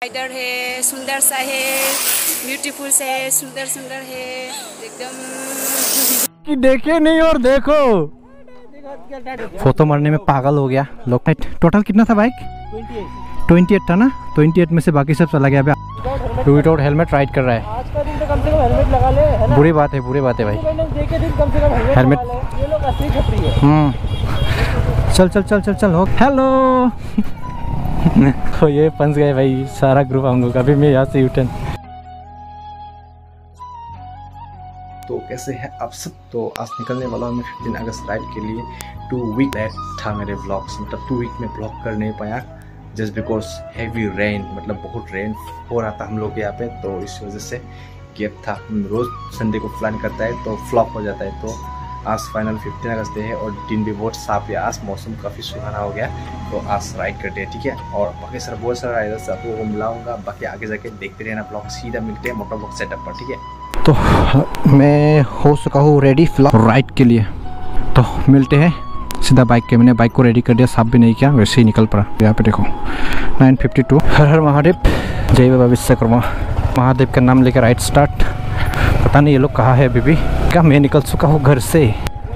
Rider है, सुंदर सा है, ब्यूटीफुल से है, सुंदर सुंदर है एकदम। देखे नहीं और देखो फोटो मारने में पागल हो गया लोग। टोटल कितना था बाइक? 28 था ना। 28 में से बाकी सब चला गया। विदाउट हेलमेट राइड कर रहा है। आज का दिन तो कम से कम हेलमेट लगा ले, है ना? बुरी बात है भाई। देखे दिन कम से कम हेलमेट लगा ले। ये लोग असली छपरी है। चल हो। हेलो तो ये फंस गए भाई सारा ग्रुप हम लोग। अभी मैं यहाँ से यूटर्न। तो कैसे है आप सब? तो आज निकलने वाला हूँ मैं 15 अगस्त राइड के लिए। 2 वीक बैक था मेरे व्लॉग्स, मतलब 2 वीक में ब्लॉग कर नहीं पाया जस्ट बिकॉज हैवी रेन, मतलब बहुत रेन हो रहा था हम लोग के यहाँ पे। तो इस वजह से गैप था। रोज़ संडे को प्लान करता है तो फ्लॉप हो जाता है। तो आज फाइनल 15 अगस्त है और दिन भी बहुत साफ है। आज मौसम काफ़ी सुहाना हो गया तो आज राइड करते हैं, ठीक है। और बाकी सर बहुत सारा राइडर्स आप लोगों को मिलाऊंगा। बाकी आगे जाके देखते रहना ब्लॉग। सीधा मिलते हैं मोटर ब्लॉग सेटअप पर, ठीक है। तो मैं हो सका हूँ रेडी राइड के लिए। तो मिलते हैं सीधा बाइक के। मैंने बाइक को रेडी कर दिया, साफ भी नहीं किया, वैसे ही निकल पड़ा। यहाँ पे देखो 9:52। हर हर महादेव, जय बाबा विश्वकर्मा। महादेव का नाम लेकर राइड स्टार्ट। पता नहीं ये लोग कहाँ है अभी भी। क्या मैं निकल चुका हूँ घर से।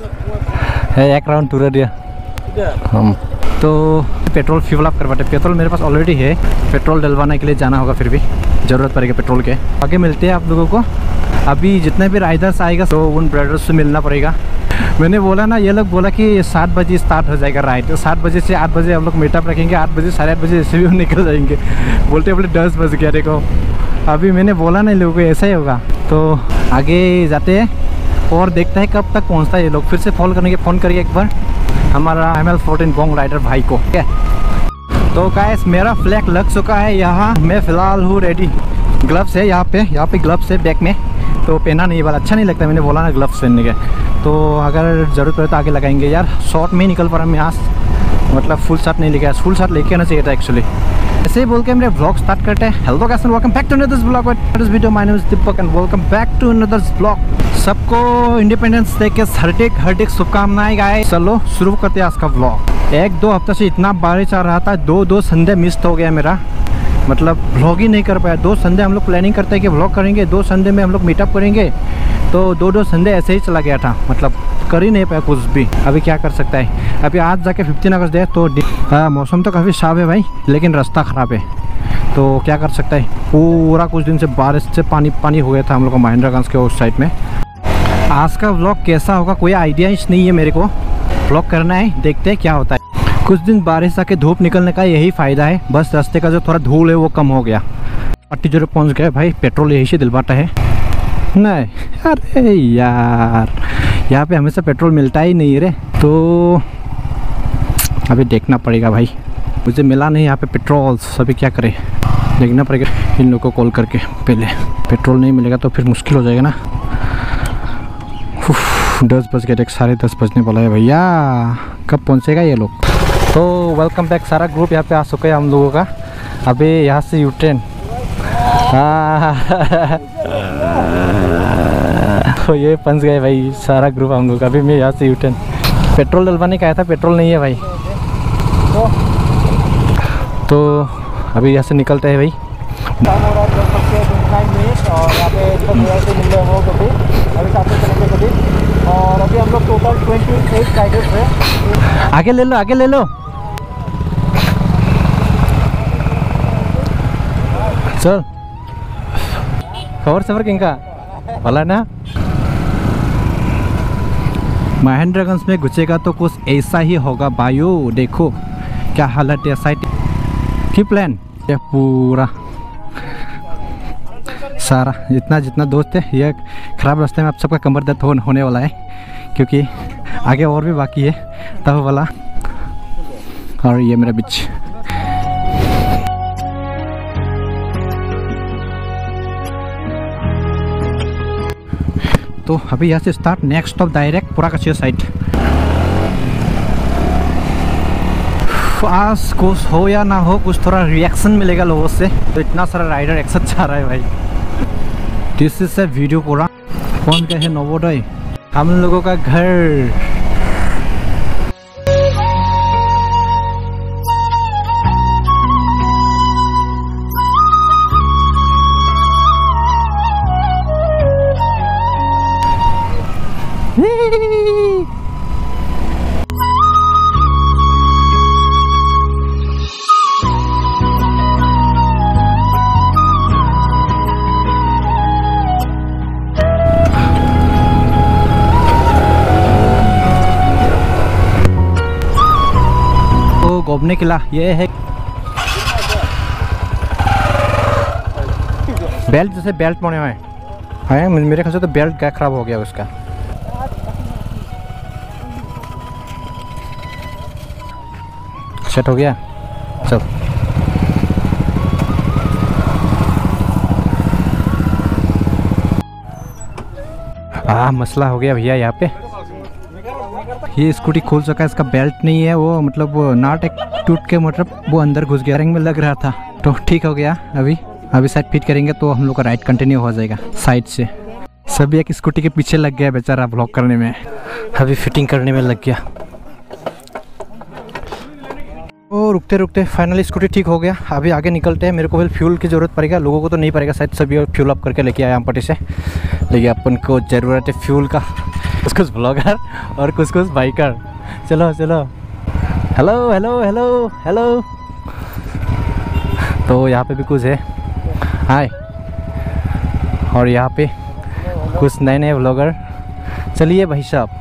एक राउंड टूर दिया हम। तो पेट्रोल फ्यूल अप करवाते। पेट्रोल मेरे पास ऑलरेडी है, पेट्रोल डलवाने के लिए जाना होगा, फिर भी ज़रूरत पड़ेगा पेट्रोल के। आगे मिलते हैं आप लोगों को। अभी जितने भी राइडर्स आएगा तो उन ब्रदर्स से मिलना पड़ेगा। मैंने बोला ना, ये लोग बोला कि 7 बजे स्टार्ट हो जाएगा राइड। तो 7 बजे से 8 बजे हम लोग मीटअप रखेंगे। 8 बजे 8:30 बजे ऐसे भी हम निकल जाएंगे। बोलते 10 बज गया। देखो अभी मैंने बोला ना, लोगों को ऐसा ही होगा। तो आगे जाते हैं और देखते हैं कब तक पहुंचता है ये लोग। फिर से फ़ोन करिए एक बार हमारा ML14 बोंग राइडर भाई को, ठीक है। तो गाइस मेरा फ्लैग लग चुका है यहाँ। मैं फ़िलहाल हूँ रेडी। ग्लव्स है यहाँ पे ग्लव्स है बैक में, तो पहना नहीं वाला अच्छा नहीं लगता। मैंने बोला ना ग्लव्स पहनने के। तो अगर ज़रूरत पड़े तो आगे लगाएंगे। यार शॉर्ट में ही निकल पा रहा मैं आज, मतलब फुल शॉट नहीं लेके। फुल शॉट लेके आना चाहिए था एक्चुअली। ऐसे ही बोल के मेरे व्लॉग स्टार्ट करते हैं। Hello guys and welcome back to another vlog with this video. My name is Deepak and welcome back to another vlog. सबको इंडिपेंडेंस डे के हार्दिक शुभकामनाएं गाइस। चलो शुरू करते हैं आज का व्लॉग। 1-2 हफ्ते से इतना बारिश आ रहा था, 2 संडे मिस हो गया मेरा, मतलब व्लॉग ही नहीं कर पाया। 2 संडे हम लोग प्लानिंग करते हैं कि व्लॉग करेंगे, 2 संडे में हम लोग मीटअप करेंगे। तो 2 संडे ऐसे ही चला गया था, मतलब कर ही नहीं पाया कुछ भी। अभी क्या कर सकता है। अभी आज जाके 15 अगस्त है तो मौसम तो काफ़ी साफ है भाई, लेकिन रास्ता ख़राब है। तो क्या कर सकता है। पूरा कुछ दिन से बारिश से पानी हो गया था हम लोग को महिंद्रागंज के उस साइड में। आज का व्लॉग कैसा होगा कोई आइडिया नहीं है मेरे को। व्लॉग करना है, देखते हैं क्या होता है। कुछ दिन बारिश आके धूप निकलने का यही फ़ायदा है। बस रास्ते का जो थोड़ा धूल है वो कम हो गया। 80 पहुँच गए भाई। पेट्रोल यही से दिलवाता है नहीं। अरे यार यहाँ पे हमेशा पेट्रोल मिलता ही नहीं है रे। तो अभी देखना पड़ेगा भाई, मुझे मिला नहीं यहाँ पे पेट्रोल। अभी क्या करें, देखना पड़ेगा इन लोगों को कॉल करके। पहले पेट्रोल नहीं मिलेगा तो फिर मुश्किल हो जाएगा ना। 10 बज गए, 10:30 बजने वाला है भैया। कब पहुँचेगा ये लोग। तो वेलकम बैक। सारा ग्रुप यहाँ पे आ चुका है हम लोगों का। अभी यहाँ से यूटर्न। तो ये फंस गए भाई सारा ग्रुप हम लोग। अभी मैं यहाँ से यूटर्न। पेट्रोल डलवाने का आया था, पेट्रोल नहीं है भाई। तो अभी यहाँ से निकलते हैं भाई। और अभी हम लोग टोटल 28 राइडर्स हैं। आगे ले लो चल। खबर सबर किंका भला ना। महिंद्रागंज में घुसेगा तो कुछ ऐसा ही होगा भाइयों। देखो क्या हालत है साइड की। प्लान ये पूरा सारा जितना दोस्त है, ये ख़राब रास्ते में आप सबका कमर दर्द होने वाला है, क्योंकि आगे और भी बाकी है तब वाला। और ये मेरा बीच। तो अभी यहाँ से स्टार्ट, नेक्स्ट स्टॉप डायरेक्ट पूरा कच्ची साइड। आज कुछ हो या ना हो, कुछ थोड़ा रिएक्शन मिलेगा लोगों से। तो इतना सारा राइडर एक साथ जा रहा है भाई। दिस इज ए वीडियो पूरा। कौन क्या है नवोदय, हम लोगों का घर। घूमने के लिए ये है बेल्ट, जैसे बेल्ट बने हुए हैं। मेरे ख्याल से तो बेल्ट क्या खराब हो गया उसका। सेट हो गया, चल। मसला हो गया भैया यहाँ पे। ये स्कूटी खोल सका, इसका बेल्ट नहीं है, वो मतलब नाट एक टूट के मतलब वो अंदर घुस गया, रिंग में लग रहा था। तो ठीक हो गया, अभी साइड फिट करेंगे तो हम लोग का राइड कंटिन्यू हो जाएगा साइड से। सभी एक स्कूटी के पीछे लग गया बेचारा ब्लॉक करने में, अभी फिटिंग करने में लग गया। और रुकते रुकते फाइनली स्कूटी ठीक हो गया। अभी आगे निकलते हैं। मेरे को फिर फ्यूल की ज़रूरत पड़ेगा, लोगों को तो नहीं पड़ेगा शायद, सभी फ्यूल अप करके लेके आया अम्पटी से, लेकिन अपन को ज़रूरत है फ्यूल का। कुछ ब्लॉगर और कुछ बाइकर। चलो चलो, हेलो हेलो हेलो हेलो। तो यहाँ पे भी कुछ है, हाय। और यहाँ पे कुछ नए ब्लॉगर। चलिए भाई साहब,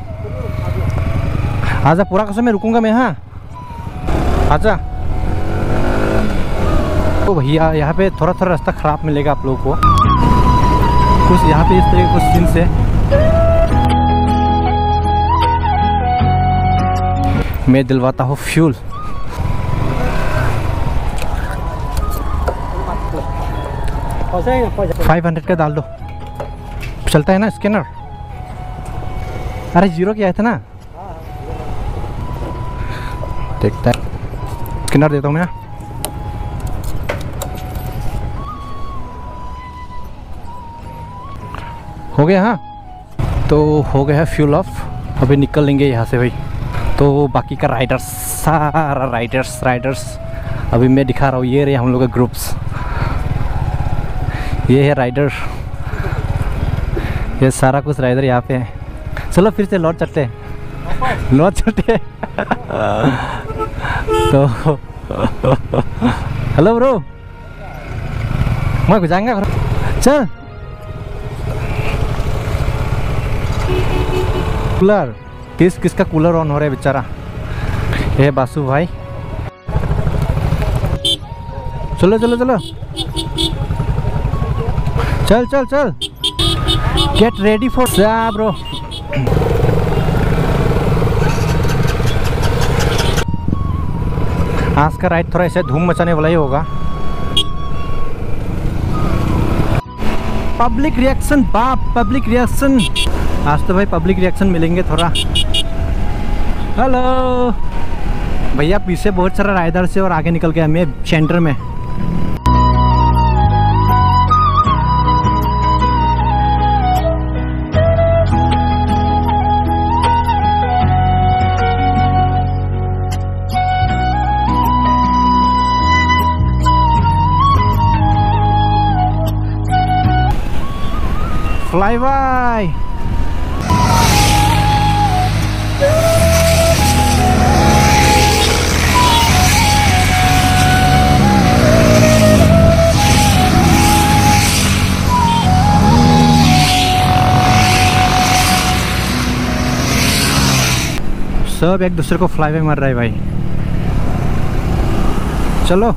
आजा, पूरा कसम में रुकूंगा मैं। हाँ आजा। तो भैया यहाँ पे थोड़ा रास्ता ख़राब मिलेगा आप लोगों को, कुछ यहाँ पे इस तरह के कुछ सीन्स है। मैं दिलवाता हूँ फ्यूल। $500 का डाल दो, चलता है ना स्कैनर। अरे 0 किया था ना, देखता है। स्कैनर देता हूँ मैं। हो गया, हाँ तो हो गया है फ्यूल ऑफ। अभी निकल लेंगे यहाँ से भाई। तो बाकी का राइडर्स, सारा राइडर्स अभी मैं दिखा रहा हूँ। ये रहे हम लोग का ग्रुप्स, ये है राइडर, ये सारा कुछ राइडर यहाँ पे है। चलो फिर से लौट चलते। तो हेलो ब्रो, मैं जाएंगे घर। चल कूलर, किसका कूलर ऑन हो रहा है बेचारा। ये बासु भाई, चलो चलो चलो, चल गेट रेडी फॉर ब्रो। आज का राइड थोड़ा ऐसे धूम मचाने वाला ही होगा। पब्लिक रिएक्शन, बाप पब्लिक रिएक्शन। आज तो भाई पब्लिक रिएक्शन मिलेंगे थोड़ा। हेलो भैया, पीछे बहुत सारा राइडर से और आगे निकल गया मैं सेंटर में। Fly by. सब एक दूसरे को फ्लाई बाय मार रहा है भाई। चलो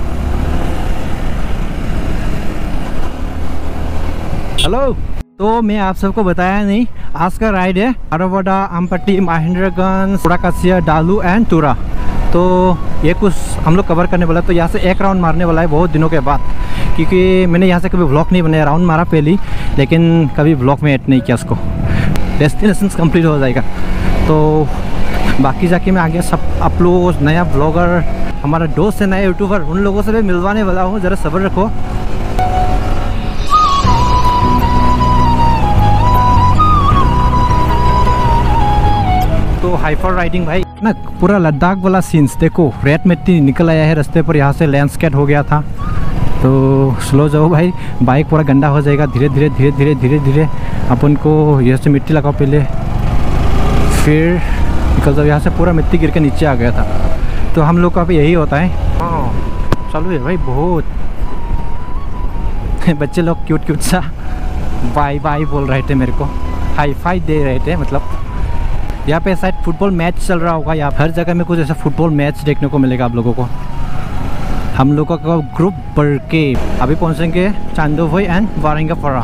हेलो। तो मैं आप सबको बताया नहीं, आज का राइड है आरोवाडा, अम्पटी, महेंद्रगंज, पुराकासिया, डालू एंड तुरा। तो ये कुछ हम लोग कवर करने वाला है। तो यहाँ से एक राउंड मारने वाला है बहुत दिनों के बाद, क्योंकि मैंने यहाँ से कभी व्लॉग नहीं बनाया। राउंड मारा पहले, लेकिन कभी व्लॉग में ऐड नहीं किया उसको। डेस्टिनेशन कंप्लीट हो जाएगा तो बाकी जाके मैं आगे सब आप लोगों को नया ब्लॉगर, हमारा दोस्त है नया यूट्यूबर, उन लोगों से भी मिलवाने वाला हूँ। ज़रा सब्र रखो। तो हाइपर राइडिंग भाई ना, पूरा लद्दाख वाला सीन्स देखो। रेत मिट्टी निकल आया है रास्ते पर, यहाँ से लैंडस्केप हो गया था। तो स्लो जाओ भाई, बाइक पूरा गंदा हो जाएगा। धीरे धीरे धीरे धीरे धीरे धीरे अपन को यहाँ से मिट्टी लगाओ पहले, फिर निकल जाओ। यहाँ से पूरा मिट्टी गिर के नीचे आ गया था। तो हम लोग का भी यही होता है। हाँ चालू है भाई बहुत। बच्चे लोग क्यूट सा बाय बाय बोल रहे थे मेरे को, हाई फाई दे रहे थे मतलब। यहाँ पे शायद फुटबॉल मैच चल रहा होगा। यहाँ हर जगह में कुछ ऐसा फुटबॉल मैच देखने को मिलेगा आप लोगों को। हम लोगों का ग्रुप बढ़ के अभी पहुँचेंगे चांदोवई एंड वारंगफरा।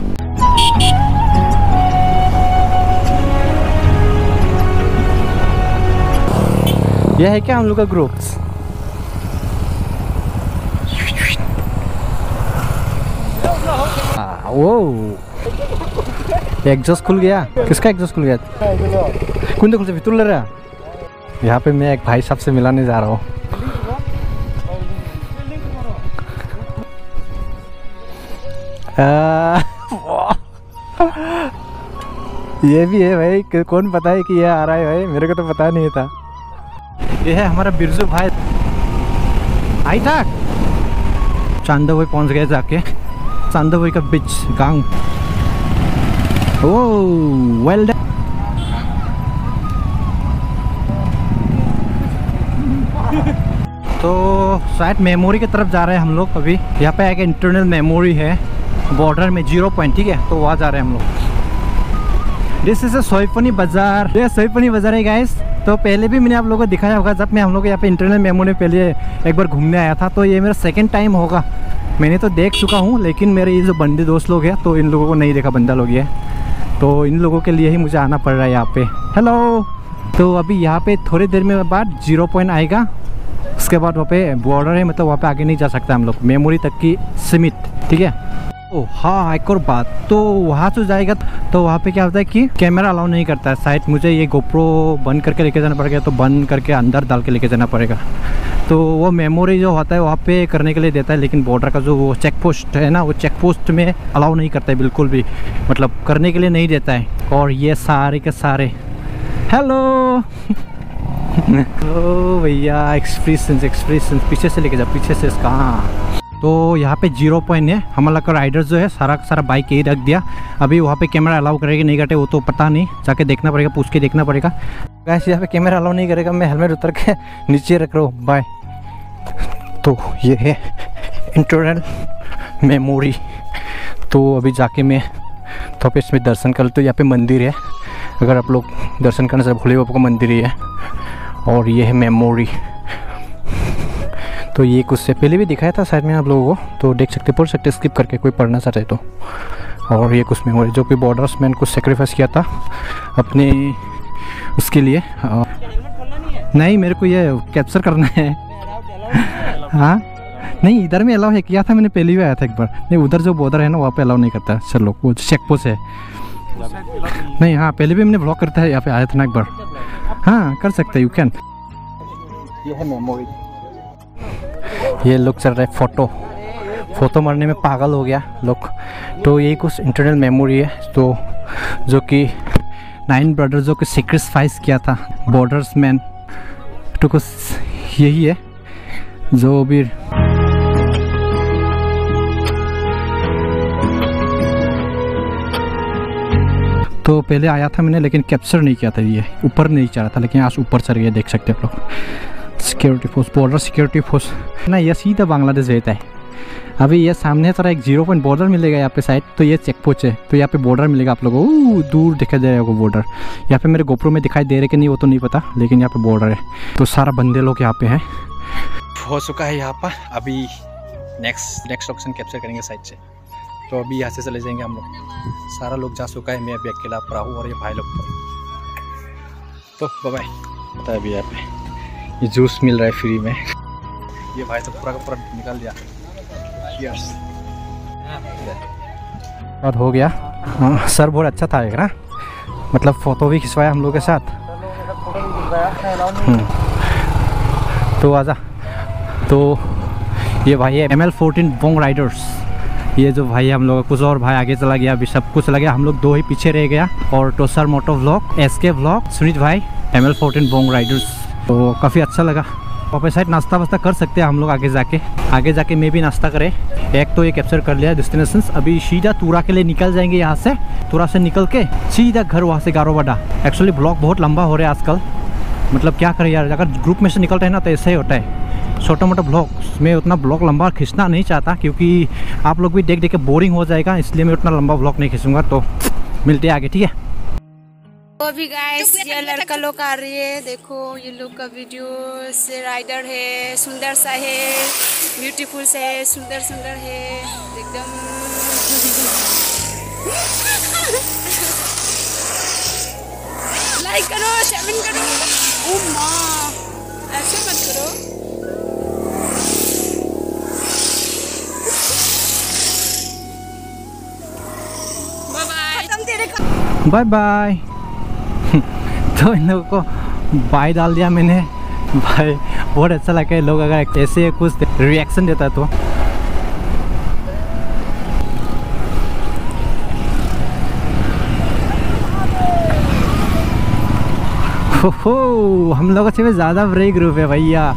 यह है क्या हम लोग का ग्रुप? वो एग्जॉस्ट खुल गया। किसका एग्जॉस्ट खुल गया? कौन खुल से भीतर ले रहा? यहाँ पे मैं एक भाई साहब से मिलाने जा रहा हूँ। ये भी है भाई, कौन पता है कि ये आ रहा है भाई, मेरे को तो पता नहीं था। ये है हमारा बिरजू भाई। आई था चांदोवई पहुंच गए जाके, चांदोवई का बीच गांव। Oh well done. तो शायद मेमोरी की तरफ जा रहे हैं हम लोग अभी। यहाँ पे एक इंटरनल मेमोरी है बॉर्डर में 0 पॉइंट, ठीक है, तो वहाँ जा रहे हैं हम लोग। दिस इज सोईपनी बाजार। ये सोईपनी बाजार है गाइस। तो पहले भी मैंने आप लोगों को दिखाया होगा जब मैं हम लोग यहाँ पे इंटरनल मेमोरी पहले एक बार घूमने आया था। तो ये मेरा सेकंड टाइम होगा। मैंने तो देख चुका हूँ, लेकिन मेरे ये जो बंदे दोस्त लोग हैं तो इन लोगों को नहीं देखा, बंदा लोग ये, तो इन लोगों के लिए ही मुझे आना पड़ रहा है यहाँ पे। हेलो। तो अभी यहाँ पे थोड़ी देर में बाद 0 पॉइंट आएगा, उसके बाद वहाँ पे बॉर्डर है, मतलब वहाँ पे आगे नहीं जा सकता हम लोग, मेमोरी तक की सीमित, ठीक है। ओ हाँ, एक और बात, तो वहाँ से जाएगा तो वहाँ पे क्या होता है कि कैमरा अलाउ नहीं करता है शायद। मुझे ये गोप्रो बंद करके लेके जाना पड़ेगा, तो बंद करके अंदर डाल के लेके जाना पड़ेगा। तो वो मेमोरी जो होता है वहाँ पे करने के लिए देता है, लेकिन बॉर्डर का जो वो चेक पोस्ट है ना, वो चेक पोस्ट में अलाउ नहीं करता है बिल्कुल भी, मतलब करने के लिए नहीं देता है। और ये सारे के सारे हेलो ओ भैया, एक्सप्रेशन पीछे से लेके जा, पीछे से इसका। हाँ, तो यहाँ पे 0 पॉइंट है। हमारा का राइडर जो है सारा का सारा बाइक यही रख दिया। अभी वहाँ पे कैमरा अलाउ करेगा नहीं करते वो तो पता नहीं, जाके देखना पड़ेगा, पूछ के देखना पड़ेगा। गाइस यहाँ पे कैमरा अलाउ नहीं करेगा, मैं हेलमेट उतर के नीचे रख रहा हूँ। बाय। तो ये है इंटरनल मेमोरी। तो अभी जाके मैं तो पे इसमें दर्शन कर, तो यहाँ पे मंदिर है, अगर आप लोग दर्शन करना चाहे, भोले बाबा का मंदिर ही है। और ये है मेमोरी। तो ये कुछ से पहले भी दिखाया था शायद मैंने आप लोगों को, तो देख सकते, पढ़ सकते स्किप करके, कोई पढ़ना चाहते तो। और ये कुछ मेमोरी जो कि बॉर्डर्स मैन को सेक्रीफाइस किया था अपने उसके लिए। नहीं, मेरे को ये कैप्चर करना है। हाँ नहीं, इधर में अलाउ है, किया था मैंने, पहले भी आया था एक बार। नहीं, उधर जो बॉर्डर है ना वहाँ पे अलाउ नहीं करता चलो, वो चेक पोस्ट है। नहीं हाँ, पहले भी मैंने ब्लॉक करता है, यहाँ पे आया था ना एक बार। हाँ कर सकते यू कैन। ये है मेमोरी। ये लोग चल रहे फोटो मारने में पागल हो गया लोग। तो यही कुछ इंटरनल मेमोरी है, तो जो कि 9 ब्रदर्स जो कि सेक्रीफाइस किया था बॉर्डर्स मैन, तो कुछ यही है जो भी। तो पहले आया था मैंने, लेकिन कैप्चर नहीं किया था, ये ऊपर नहीं चढ़ा था, लेकिन आज ऊपर चढ़ गया, देख सकते हैं आप लोग। Security force, border security force ना, ये सीधा बांग्लादेश रहता है। अभी ये सामने थोड़ा एक 0 पॉइंट बॉर्डर मिलेगा यहाँ पे साइड, तो ये चेक पोस्ट है, तो यहाँ पे बॉर्डर मिलेगा आप लोगों को। दूर दिखाई दे रहा है बॉर्डर, यहाँ पे मेरे गोप्रो में दिखाई दे रहे कि नहीं वो तो नहीं पता, लेकिन यहाँ पे बॉर्डर है। तो सारा बंदे लोग यहाँ पे हैं। हो चुका है यहाँ पर। अभी नेक्स्ट लोकेशन कैप्चर करेंगे साइड से, तो अभी यहाँ से चले जाएंगे हम लोग। सारा लोग जा चुका है, मैं अभी अकेला पड़ा हूँ और ये भाई लोग पर। तो बाय बाय। अभी यहाँ पे ये जूस मिल रहा है फ्री में, ये भाई तो पूरा का पूरा निकाल दिया। यस और हो गया। हाँ सर बहुत अच्छा था एक ना, मतलब फ़ोटो भी खिंचवाया हम लोग के साथ। तो आजा। तो ये भाई है ML14 बोंग राइडर्स। ये जो भाई हम लोग, कुछ और भाई आगे चला गया, अभी सब कुछ चला गया, हम लोग 2 ही पीछे रह गया। और टोसर moto vlog, SK vlog, Sunit भाई, ML14 बोंग राइडर्स। तो काफ़ी अच्छा लगा। वापस साइड नाश्ता वास्ता कर सकते हैं हम लोग आगे जाके मैं भी नाश्ता करें। एक तो ये कैप्चर कर लिया डेस्टिनेशन। अभी सीधा तुरा के लिए निकल जाएंगे यहाँ से। तुरा से निकल के सीधा घर, वहाँ से गारोवाडा। एक्चुअली ब्लॉग बहुत लंबा हो रहा है आजकल, मतलब क्या करें यार, अगर ग्रुप में से निकलते हैं ना तो ऐसा ही होता है। छोटा मोटा ब्लॉग मैं उतना ब्लॉग लंबा खींचना नहीं चाहता, क्योंकि आप लोग भी देख देख के बोरिंग हो जाएगा, इसलिए मैं उतना लंबा ब्लॉग नहीं खींचूंगा। तो मिलते हैं आगे, ठीक है। अभी गाइस ये लड़का लोग आ रही है, देखो ये लोग का वीडियो से राइडर है, सुंदर सा है, ब्यूटीफुल से है, सुंदर सुंदर है एकदम। लाइक करो, शेयर करो। ओ माँ, ऐसे मत करो। Bye bye. तो इन लोगों को बाय डाल दिया मैंने। भाई बहुत अच्छा लगा, लोग अगर ऐसे कुछ रिएक्शन देता तो। हो हम लोगों से भी ज़्यादा बड़े ग्रुप है भैया।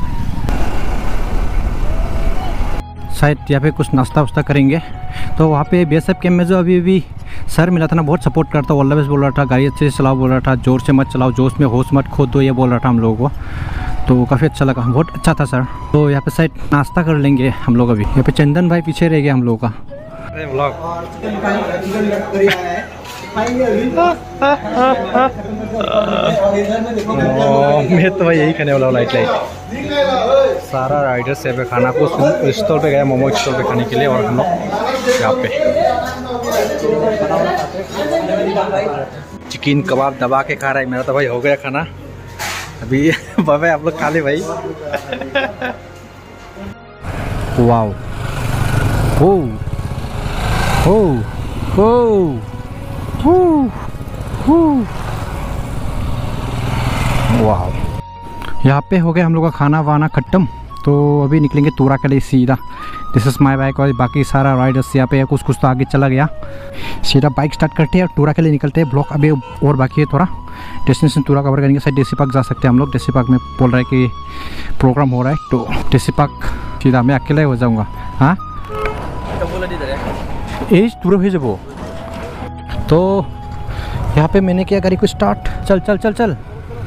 शायद यहाँ पे कुछ नाश्ता वास्ता करेंगे। तो वहाँ पे BSF कैम्प में जो अभी सर मिला था ना, बहुत सपोर्ट करता, ऑलवेज बोल रहा था गाड़ी अच्छे से चलाओ, बोल रहा था जोर से मत चलाओ, जोश में होश मत खो दो, ये बोल रहा था हम लोगों को। तो काफ़ी अच्छा लगा, बहुत अच्छा था सर। तो यहाँ पे शायद नाश्ता कर लेंगे हम लोग अभी। यहाँ पे चंदन भाई पीछे रह गया हम लोगों का। मैं तो भाई यही खाने वाला लाइट सारा राइडर से पे खाना को स्टॉल पे गया, मोमो स्टॉल पे खाने के लिए। और हम लोग यहाँ पे चिकन कबाब दबा के खा रहा है। मेरा तो भाई हो गया खाना अभी। बाबा आप लोग खा ले भाई। वाओ हो हो हो वाओ। यहाँ पे हो गया हम लोग का खाना वाना खत्म। तो अभी निकलेंगे तूरा के लिए सीधा। This is my bike. और बाकी सारा राइडर्स यहाँ पे कुछ तो आगे चला गया। सीधा बाइक स्टार्ट करते हैं और तूरा के लिए निकलते हैं। ब्लॉक अभी और बाकी है थोड़ा। डेस्टिनेशन तूरा कवर करेंगे। शायद देसी पार्क जा सकते हैं हम लोग। देसी पार्क में बोल रहा है कि प्रोग्राम हो रहा है, तो देसी पार्क सीधा मैं अकेला हो जाऊँगा। हाँ एज तूरा भेज वो। तो यहाँ पे मैंने किया गाड़ी को स्टार्ट। चल चल चल चल।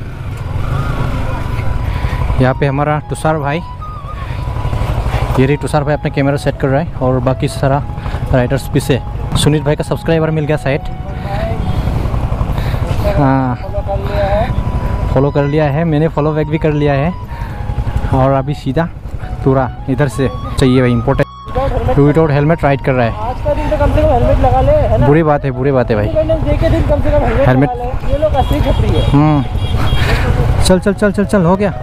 यहाँ पे हमारा तुषार भाई, ये रही तुषार भाई अपने कैमरा सेट कर रहा है। और बाकी सारा राइडर्स भी से। सुनील भाई का सब्सक्राइबर मिल गया शायद। हाँ फॉलो कर लिया है मैंने, फॉलो बैक भी कर लिया है। और अभी सीधा पूरा इधर से चाहिए भाई, इम्पोर्टेंट। विदाउट हेलमेट राइड कर रहा है। आज का दिन तो कम से कम हेलमेट लगा ले, है ना? बुरी बात है, बुरी बात है भाई। देखे दिन कम से कम हेलमेट लगा ले। ये लोग असली छपरी है। चल चल चल चल चल हो गया।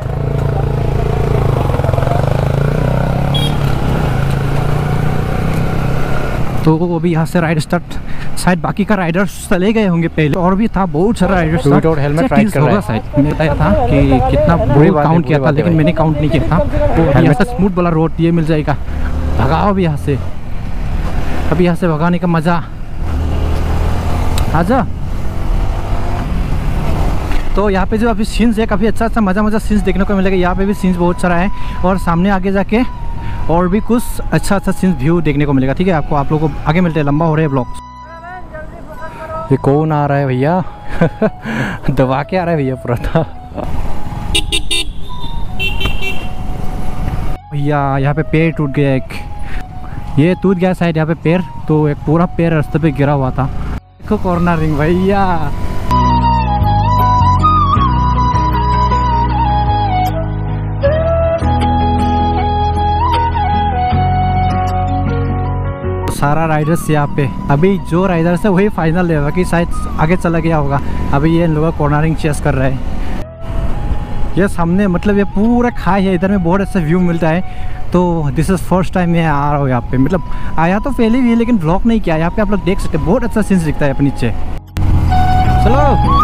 तो अभी यहाँ से राइड स्टार्ट। शायद बाकी का राइडर्स चले गए होंगे पहले, और भी था बहुत सारा राइडर्स। विदाउट हेलमेट राइड कर रहा है शायद। मैंने बताया था कि कितना बुरी काउंट किया था, लेकिन मैंने काउंट नहीं किया था। तो यहाँ से स्मूथ वाला रोड ये मिल जाएगा। भगाओ अभी यहाँ से। अभी यहाँ से भगाने का मज़ा। आजा। तो यहाँ पे जो अभी सीन्स है, काफ़ी अच्छा मज़ा सीन्स देखने को मिलेगा। यहाँ पे भी सीन्स बहुत सारा है। और सामने आगे जाके और भी कुछ अच्छा सीन्स व्यू देखने को मिलेगा। ठीक है, आपको आप लोगों को आगे मिलते हैं। लंबा हो रहा है ब्लॉग। ये कौन आ रहा है भैया? दबा के आ रहा है भैया पूरा था। भैया यहाँ पे पेड़ टूट गया एक। ये टूट गया शायद यहाँ पे पैर। तो एक पूरा पैर रास्ते पे गिरा हुआ था। देखो कॉर्नरिंग भैया। सारा राइडर्स यहाँ पे। अभी जो राइडर्स है वही फाइनल है, बाकी शायद आगे चला गया होगा। अभी ये लोग कॉर्नरिंग चेस कर रहे हैं। ये सामने मतलब ये पूरा खाई है, इधर में बहुत अच्छा व्यू मिलता है। तो दिस इज़ फर्स्ट टाइम मैं आ रहा हूँ यहाँ पे। मतलब आया तो पहले भी है, लेकिन ब्लॉग नहीं किया। यहाँ पे आप लोग देख सकते हैं, बहुत अच्छा सीन्स दिखता है अपने नीचे। चलो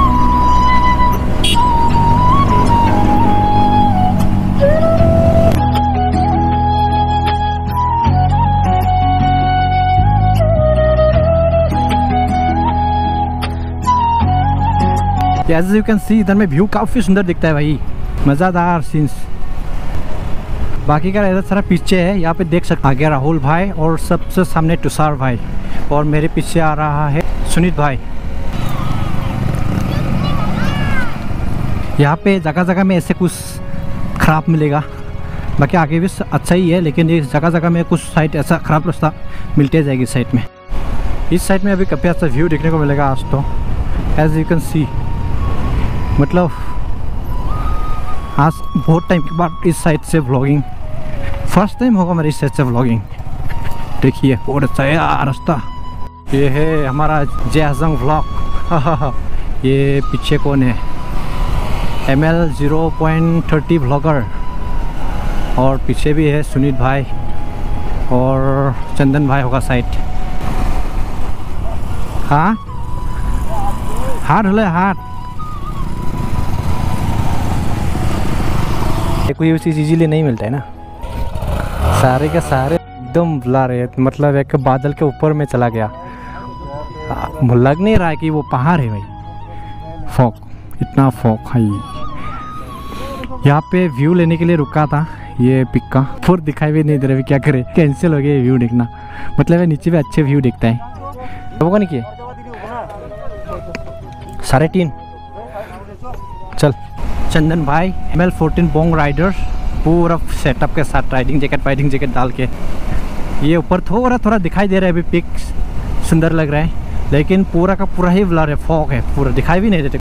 एज यू कैन सी, इधर में व्यू काफ़ी सुंदर दिखता है भाई, मज़ेदार सीन्स। बाकी का इधर सारा पीछे है, यहाँ पे देख सकते। आगे राहुल भाई और सबसे सामने तुषार भाई, और मेरे पीछे आ रहा है सुनीत भाई। यहाँ पे जगह जगह में ऐसे कुछ ख़राब मिलेगा, बाकी आगे भी अच्छा ही है, लेकिन इस जगह जगह में कुछ साइड ऐसा ख़राब रास्ता मिलते जाएगी साइड में। इस साइड में अभी काफ़ी अच्छा व्यू देखने को मिलेगा आज तो, एज यू कैन सी। मतलब आज बहुत टाइम के बाद इस साइड से व्लॉगिंग, फर्स्ट टाइम होगा मेरे इस साइड से व्लॉगिंग। देखिए बहुत अच्छा है रास्ता। ये है हमारा जयहजंग व्लॉग। ये पीछे कौन है? ML 0.30 vlogger. और पीछे भी है सुनीत भाई और चंदन भाई होगा साइड। हाँ हाथ हले हाथ। कोई चीज़ इजीली नहीं मिलता है ना, सारे के सारे एकदम बुला रहे, मतलब एक बादल के ऊपर में चला गया। लग नहीं रहा है कि वो पहाड़ है भाई, फॉग, इतना फॉग है। यहाँ पे व्यू लेने के लिए रुका था, ये पिक का फिर दिखाई भी नहीं दे रहा, क्या करे, कैंसिल हो गया व्यू देखना। मतलब नीचे भी अच्छे व्यू दिखता है। वो नहीं किए 3.5 चल। चंदन भाई ML 14 बोंग राइडर, पूरा सेटअप के साथ राइडिंग जैकेट डाल के। ये ऊपर थोड़ा थोड़ा दिखाई दे रहा है, अभी पिक सुंदर लग रहा है, लेकिन पूरा का पूरा ही ब्लर है, फॉग है, पूरा दिखाई भी नहीं देते।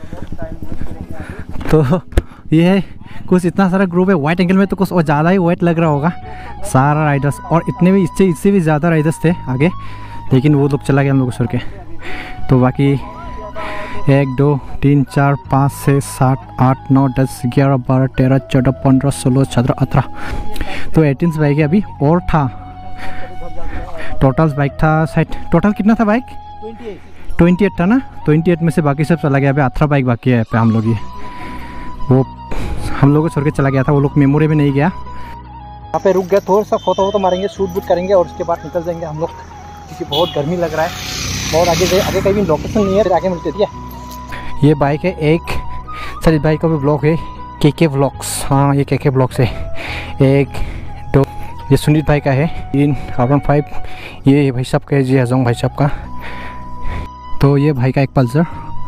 तो ये है कुछ इतना सारा ग्रुप है, वाइट एंगल में तो कुछ और ज़्यादा ही वाइट लग रहा होगा सारा राइडर्स, और इतने भी इससे भी ज़्यादा राइडर्स थे आगे, लेकिन वो लोग चला गया हम लोग छोड़ के। तो बाकी 1 2 3 4 5 6 7 8 9 10 11 12 13 14 15 16 17 18 तो 18 बाइक है अभी, और था टोटल बाइक था शायद, टोटल कितना था बाइक? 28 था ना। 28 में से बाकी सब चला गया। अभी 18 बाइक बाकी है पे हम लोग। ये वो हम लोग को छोड़ के चला गया था, वो लोग मेमोरी में नहीं गया। वहाँ पे रुक गया, थोड़ा सा फोटो मारेंगे, शूट वूट करेंगे और उसके बाद निकल जाएंगे हम लोग, क्योंकि बहुत गर्मी लग रहा है और आगे कहीं भी लोकेशन नहीं है, फिर आगे मिलते थे। ये बाइक है एक, सर इस बाइक का भी ब्लॉग है KK व्लॉग्स। हाँ ये KK व्लॉग्स है। 1 2 ये सुनीत भाई का है। 3 R15 ये भाई साहब का है, जयहजंग भाई साहब का। तो ये भाई का एक पल्सर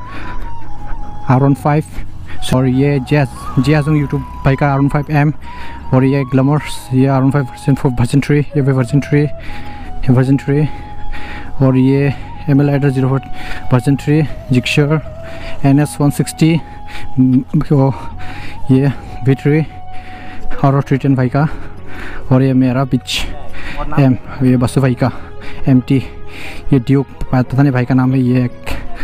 R15, और ये जयहजंग यूट्यूब भाई का R15M, और ये ग्लैमर्स, ये R15 वर्जन 3, ये भी वर्जन 3, और ये ML rider 0 version 3 Gixxer NS 160, ये V3 और 310 भाई का, और ये मेरा बिच M, ये बसु भाई का MT, ये ड्यूक पता नहीं भाई का नाम है। ये एक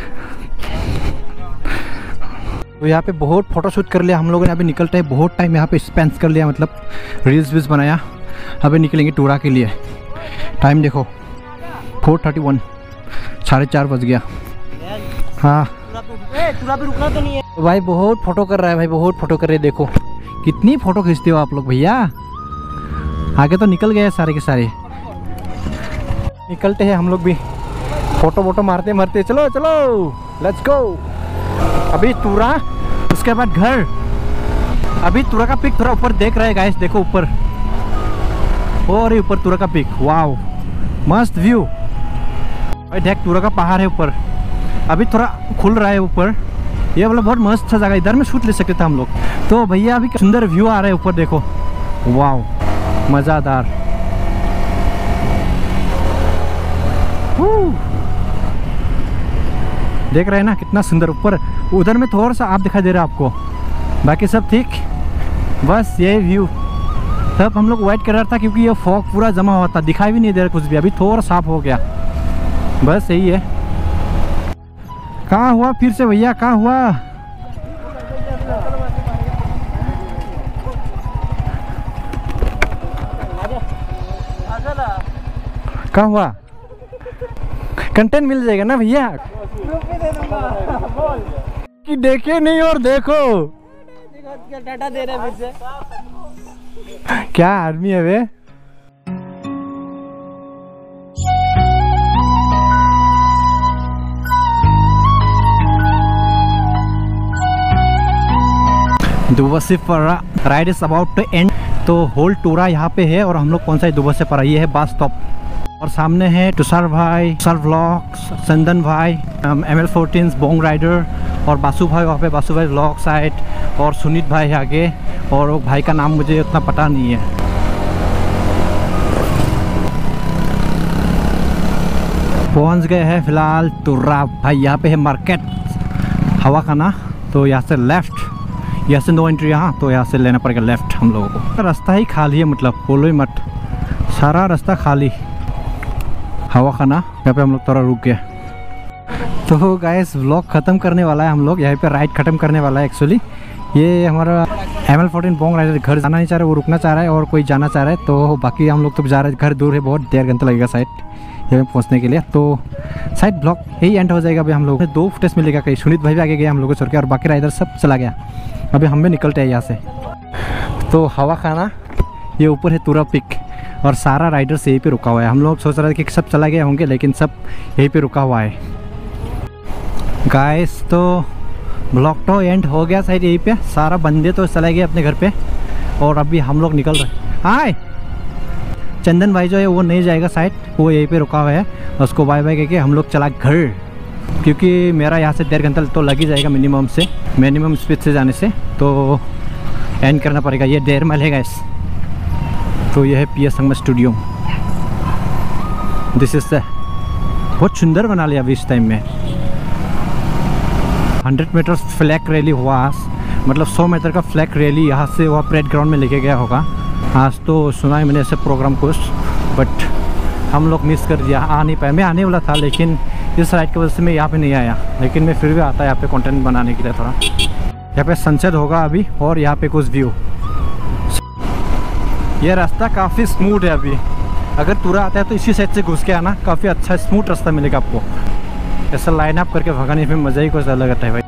तो यहाँ पे बहुत फ़ोटोशूट कर लिया हम लोगों ने। अभी निकलते हैं, बहुत टाइम यहाँ पे स्पेंड कर लिया, मतलब रील्स बनाया। अभी निकलेंगे टूरा के लिए। टाइम देखो 4:31, 4:30 बज गया। हाँ टूरा पे रुकना तो नहीं है तो भाई बहुत फ़ोटो कर रहा है भाई, बहुत फ़ोटो कर रहे हैं। देखो कितनी फ़ोटो खींचते हो आप लोग भैया। आगे तो निकल गए सारे के सारे, निकलते हैं हम लोग भी, फ़ोटो मारते। चलो लेट्स गो। अभी टूरा, उसके बाद घर। अभी टूरा का पिक थोड़ा ऊपर देख रहे हैं गाइस, देखो ऊपर, और ऊपर टूरा का पिक, वाव मस्त व्यू। भाई देख टूरा का पहाड़ है ऊपर, अभी थोड़ा खुल रहा है ऊपर। ये वाला बहुत मस्त सा जगह, इधर में शूट ले सकते थे हम लोग। तो भैया अभी सुंदर व्यू आ रहा है ऊपर, देखो वाव मज़ेदार। देख रहे हैं ना कितना सुंदर ऊपर। उधर में थोड़ा सा आप दिखाई दे रहा है आपको, बाकी सब ठीक, बस ये व्यू। तब हम लोग वेट कर रहा था क्योंकि ये फॉग पूरा जमा हुआ था, दिखाई भी नहीं दे रहा कुछ भी। अभी थोड़ा साफ हो गया, बस यही है। कहाँ हुआ फिर से भैया, कहाँ हुआ? कहाँ हुआ? कंटेंट मिल जाएगा ना भैया कि देखे नहीं और देखो डाटा दे रहे फिर से। क्या आदमी है वे। Dubsipara ride is about to end. तो होल टूरा यहाँ पे है और हम लोग कौन सा है, दुबसीपारा। ये है बस स्टॉप और सामने है तुषार भाई, तुषार व्लॉग्स, चंदन भाई, ML 14 बोंग राइडर, और बासु भाई वहाँ पे, बासु भाई व्लॉग साइट, और सुनीत भाई है आगे, और वो भाई का नाम मुझे उतना पता नहीं है। पहुँच गए हैं फिलहाल टूरा। भाई यहाँ पे है मार्केट हवा खाना, तो यहाँ से लेफ़्ट, यहाँ से नो एंट्री यहाँ, तो यहाँ से लेना पड़ेगा लेफ़्ट हम लोगों को। रास्ता ही खाली है, मतलब बोलो ही मत, सारा रास्ता खाली। हवा खाना यहाँ पे हम लोग थोड़ा रुक गया। तो गाइस व्लॉग ख़त्म करने वाला है, हम लोग यहाँ पे राइड ख़त्म करने वाला है। एक्चुअली ये हमारा ML14 बोंग राइडर घर जाना नहीं चाह रहा है, वो रुकना चाह रहा है, और कोई जाना चाह रहा है। तो बाकी हम लोग तो जा रहे हैं, घर दूर है बहुत, 1.5 घंटा लगेगा शायद यहाँ पे पहुँचने के लिए। तो शायद ब्लॉग यही एंड हो जाएगा। अभी हम लोग 2 फुटेज मिलेगा, कहीं सुनीत भाई भी आगे गया हम लोग को छोड़ के, और बाकी राइडर सब चला गया। अभी हम भी निकलते हैं यहाँ से। तो हवा खाना ये ऊपर है तुरा पिक, और सारा राइडर्स यहीं पे रुका हुआ है। हम लोग सोच रहे थे कि सब चला गए होंगे, लेकिन सब यहीं पे रुका हुआ है गाइस। तो ब्लॉग तो एंड हो गया शायद यहीं पे, सारा बंदे तो चले गए अपने घर पे, और अभी हम लोग निकल रहे। हाय चंदन भाई जो है वो नहीं जाएगा शायद, वो यहीं पे रुका हुआ है। उसको बाय बाय कहके हम लोग चला घर, क्योंकि मेरा यहाँ से 1.5 घंटा तो लग ही जाएगा मिनिमम स्पीड से जाने से। तो एंड करना पड़ेगा, ये 1.5 माइल है गाइस। तो ये है PS Sangam studio, this is the, बहुत सुंदर बना लिया अभी इस टाइम में। 100 मीटर फ्लैग रैली हुआ आज, मतलब 100 मीटर का फ्लैग रैली यहाँ से वहाँ परेड ग्राउंड में लेके गया होगा आज। तो सुना है मैंने ऐसे प्रोग्राम कुछ, बट हम लोग मिस कर दिया, आ नहीं पाए। मैं आने वाला था, लेकिन इस राइड की वजह से मैं यहाँ पे नहीं आया, लेकिन मैं फिर भी आता यहाँ पे कंटेंट बनाने के लिए थोड़ा। यहाँ पे सनसेट होगा अभी, और यहाँ पे कुछ व्यू। ये रास्ता काफ़ी स्मूथ है अभी, अगर पूरा आता है तो इसी साइड से घुस के आना, काफ़ी अच्छा स्मूथ रास्ता मिलेगा आपको। ऐसा लाइन अप करके भगाने में मज़ा ही कुछ अलग आता है भाई।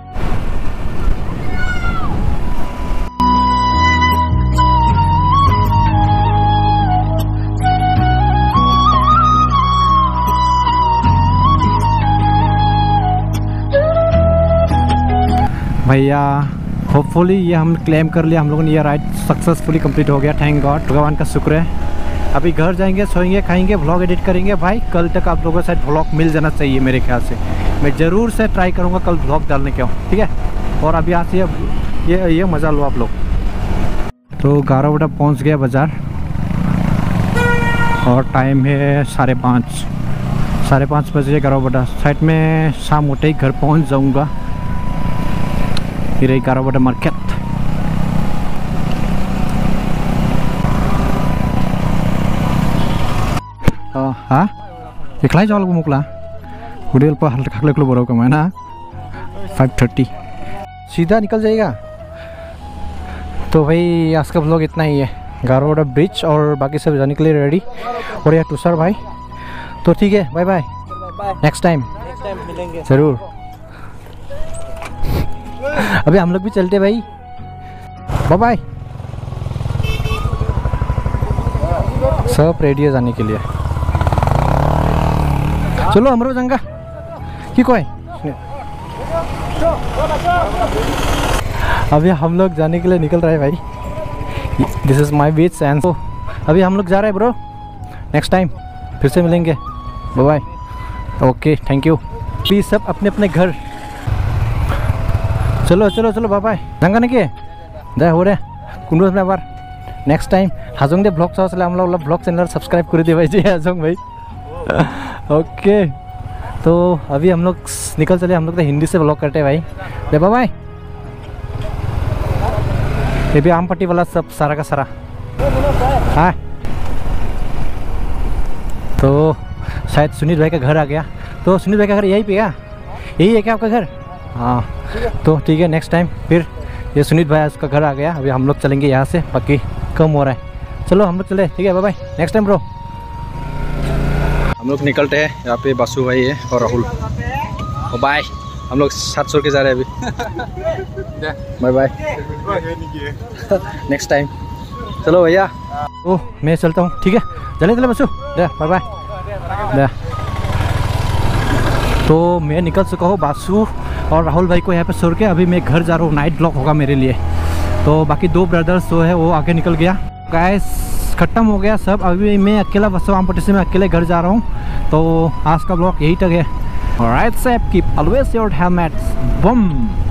भैया होपफुली ये हम क्लेम कर लिया, हम लोगों ने ये राइड सक्सेसफुली कंप्लीट हो गया, थैंक गॉड, भगवान का शुक्र है। अभी घर जाएंगे, सोएंगे, खाएंगे, व्लॉग एडिट करेंगे। भाई कल तक आप लोगों को शायद व्लॉग मिल जाना चाहिए मेरे ख्याल से। मैं ज़रूर से ट्राई करूँगा कल व्लॉग डालने का, ठीक है। और अभी यहाँ से ये मज़ा लो आप लोग। तो गारोबटा पहुँच गया बाज़ार, और टाइम है 5:30 बजे गारोबटा। साइड में शाम होते ही घर पहुँच जाऊँगा। ये गारोबटा मार्केट। हाँ इखलाई जाओ मुकला हुडेल पर हल्का बड़ो कमाए ना 5:30 सीधा निकल जाएगा। तो भाई आज का व्लॉग इतना ही है, गारोबटा ब्रिज और बाकी सब जाने के लिए रेडी। और यार तुषार भाई, तो ठीक है, बाय बाय, नेक्स्ट टाइम मिलेंगे ज़रूर। अभी हम लोग भी चलते भाई, बाय बाय। सब रेडी है जाने के लिए, चलो हमरो जंगा कि कोई। अभी हम लोग जाने के लिए निकल रहे हैं भाई। This is my beach and अभी हम लोग जा रहे हैं ब्रो, नेक्स्ट टाइम फिर से मिलेंगे, bye bye, okay thank you. Please सब अपने अपने घर, चलो चलो चलो बाय बाय। जंगा ने दे हो रे कुंडू में आबार नेक्स्ट टाइम हाजोंग दे ब्लॉग चाहो हम लोग ब्लॉग चैनल सब्सक्राइब कर दिए भाई जी हाजोंग भाई। ओके तो अभी हम लोग निकल चले, हम लोग तो हिंदी से ब्लॉग करते हैं भाई। दे बाय बाय। ये भी आम पट्टी वाला सब सारा का सारा। हाँ तो शायद सुनील भाई का घर आ गया। तो सुनील भाई का घर यहीं पे क्या, यही है क्या आपका घर? हाँ तो ठीक है, नेक्स्ट टाइम फिर ये सुनील भाई उसका घर आ गया। अभी हम लोग चलेंगे यहाँ से, बाकी कम हो रहा है। चलो हम लोग चले, ठीक है, bye bye, next time bro. हम लोग निकलते हैं, यहाँ पे बासु भाई है और राहुल। बाय, हम लोग साथ छोड़ के जा रहे हैं अभी। Bye bye, next time. चलो भैया, ओह मैं चलता हूँ, ठीक है, चले चले बासु, बाय बाय। तो मैं निकल चुका हूँ बासु और राहुल भाई को यहाँ पे छोड़ के। अभी मैं घर जा रहा हूँ, नाइट ब्लॉक होगा मेरे लिए। तो बाकी 2 ब्रदर्स जो है वो आगे निकल गया। गाइस ख़त्म हो गया सब, अभी मैं अकेला बस आमपट्टी से मैं अकेले घर जा रहा हूँ। तो आज का ब्लॉग यही तक है। Alright sir, keep always your helmets bomb.